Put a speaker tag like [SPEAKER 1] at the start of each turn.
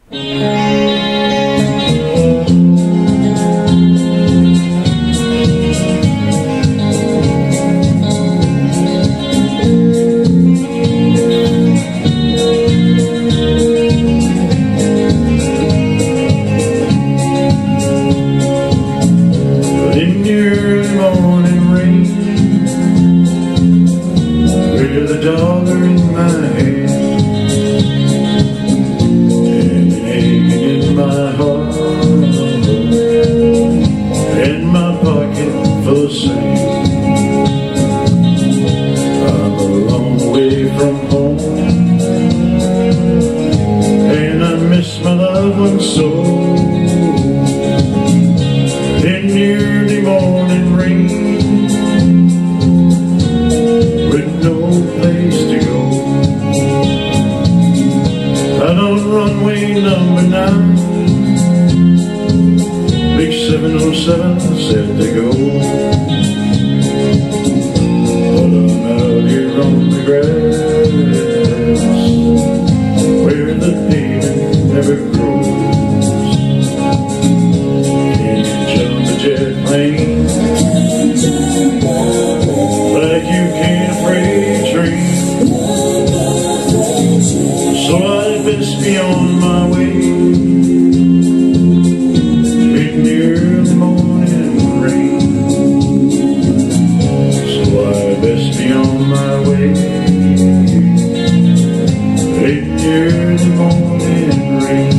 [SPEAKER 1] With a dollar in my hand and an aching in my heart and my pocket full of sand. I'm a long way from home and I miss my loved ones so. In the early morning rain runway number 9, big 707 said to go. But I'm out here on the grass where the pavement never grows. Can you jump a jet plane like you can a freight train? So I'd best be on my way in the early morning rain. So I'd best be on my way in the early morning rain.